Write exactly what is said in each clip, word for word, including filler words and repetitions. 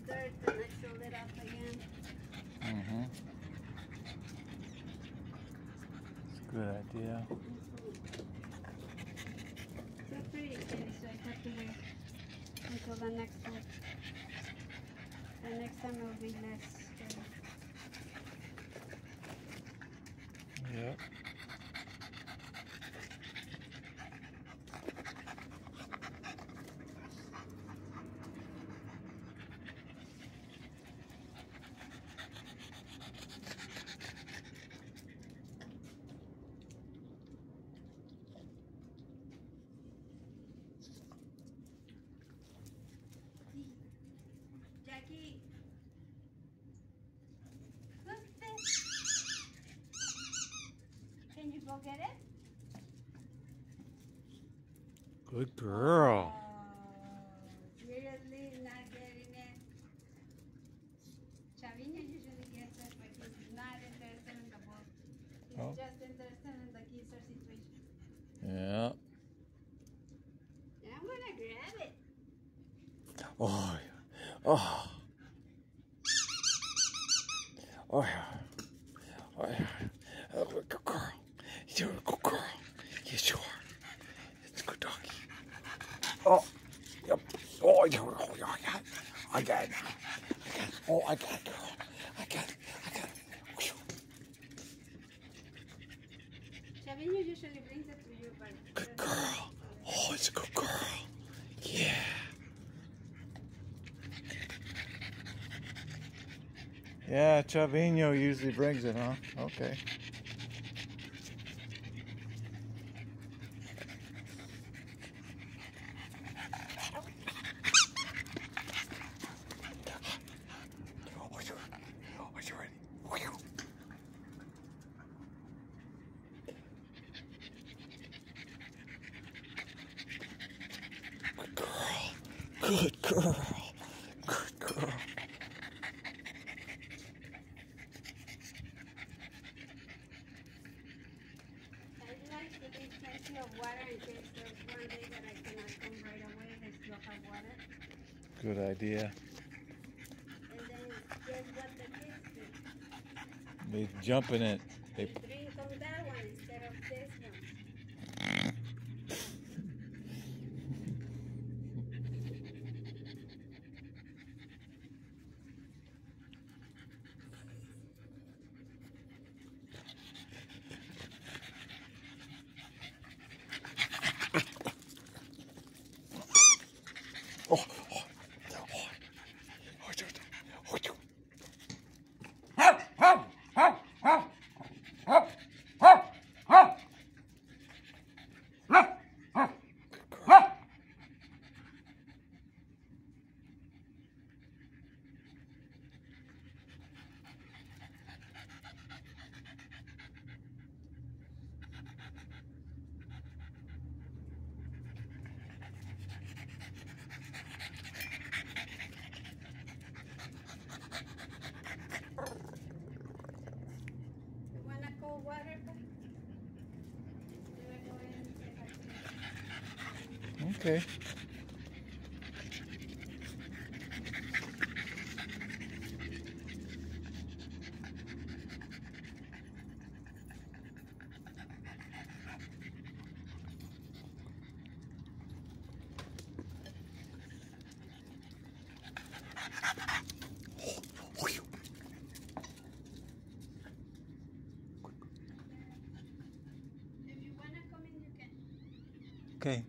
dirt and I fill it up again. Mm-hmm. It's a good idea. It's pretty heavy, so I have to wait until the next one. The next time it will be less heavy. Yep. Jackie, who's this? Can you go get it? Good girl. Oh, seriously, not getting it. Chavino usually gets it, but he's not interested in the book. He's Oh. just interested in the kisser situation. Yeah. Yeah, I'm gonna grab it. Oh, yeah. Oh. Oh, yeah. Oh, yeah. Oh, good girl. You're a good girl. Yes, you are. It's a good doggy. Oh, yep. Oh, yeah. Oh, yeah. I got it. I got it. I got it. Oh, I got it, girl. I got it. I got it. Whew. Chavino usually brings it to you, but... Good girl. Oh, it's a good girl. Yeah. Yeah, Chavino usually brings it, huh? Okay. Are you, are you ready? Good girl. Good girl. Good girl. I like to drink plenty of water in case there's one day that I cannot come right away. They still have water. Good idea. And then guess what the kids do? They jump in it. They They drink on that one instead of this one. Oh, oh, oh, oh, oh, oh, oh. Huff, huff, huff, huff, huff, huff, huff. Huff, huff, huff. You want a cold water? Do I go in and say hi to you? Okay. If you want to come in, you can. Okay.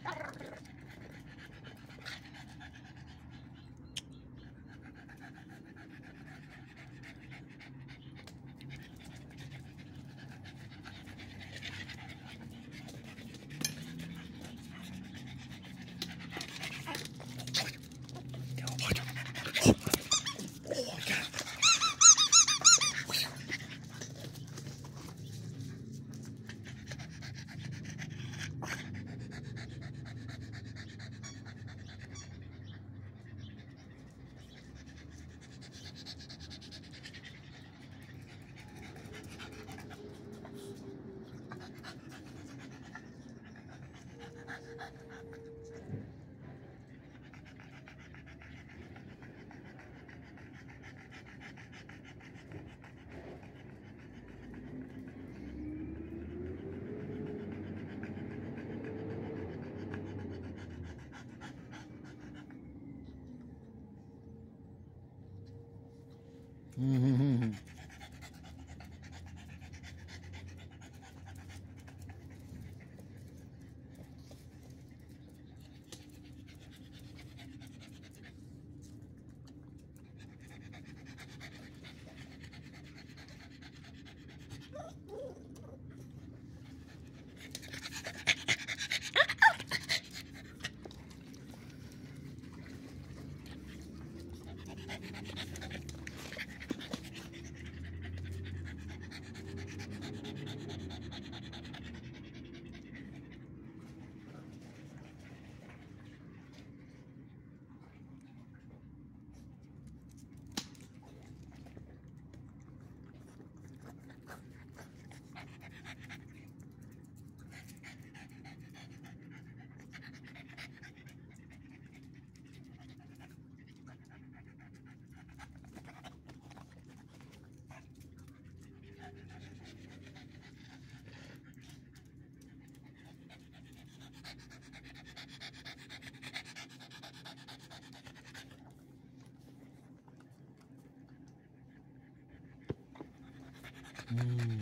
Mm-hmm. Mm.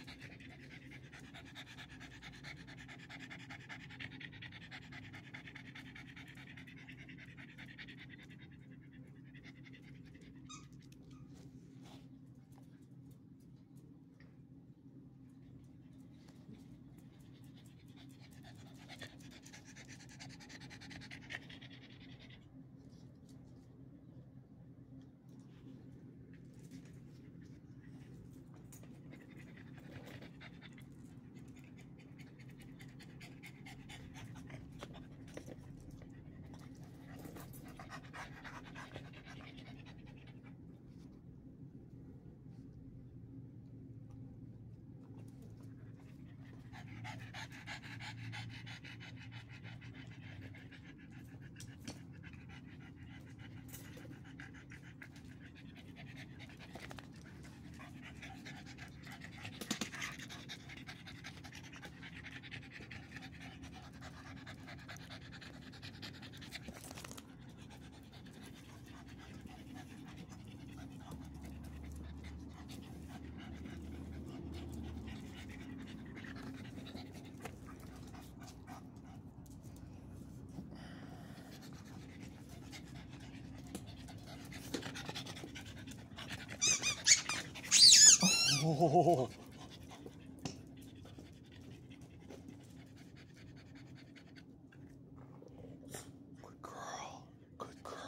Oh. Good girl. Good girl.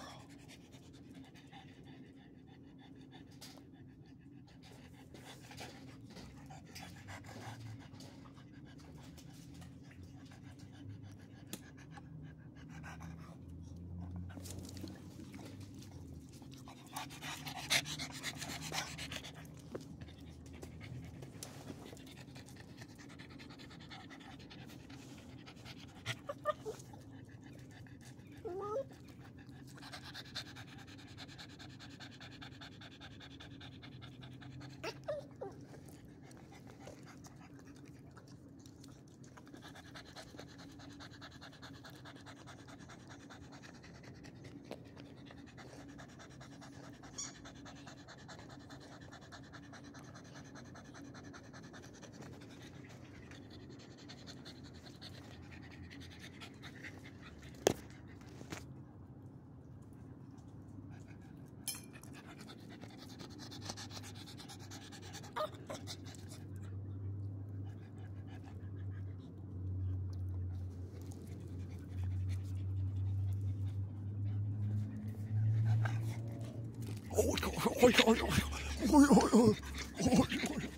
Oi, oi, oi, oi, oi, oi, oi, oi.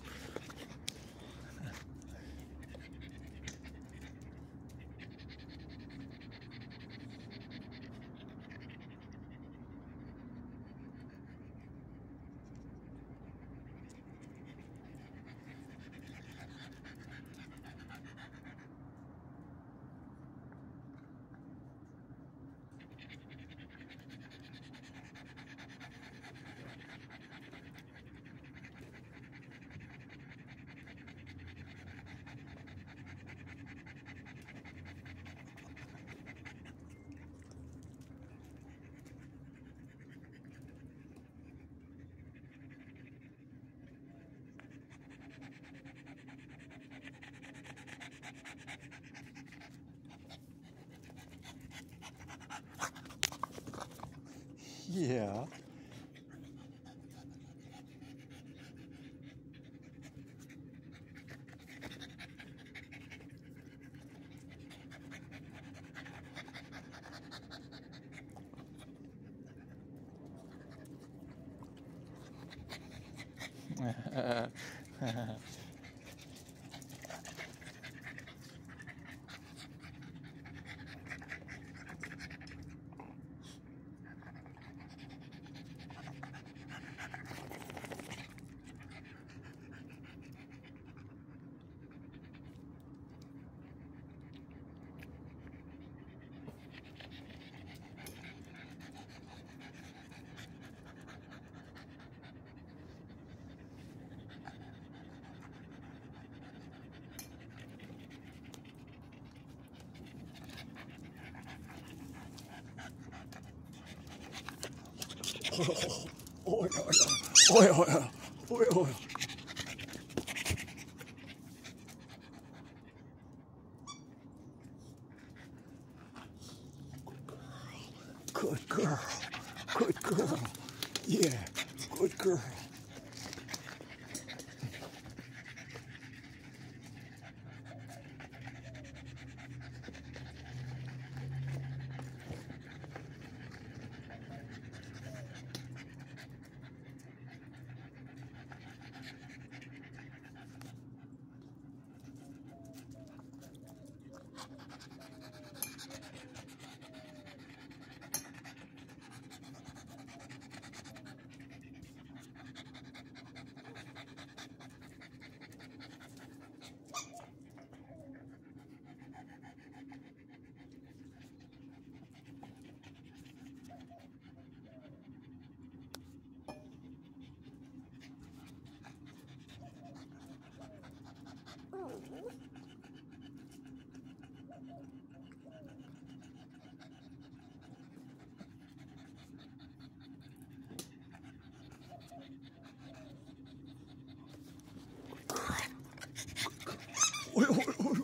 Yeah. Oi, oi, oi, oi, oi, oi. Good girl, good girl, yeah, good girl. Oi, oi, oi.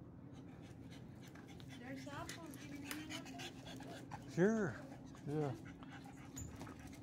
There's apples. Do you want any apples? Sure, yeah.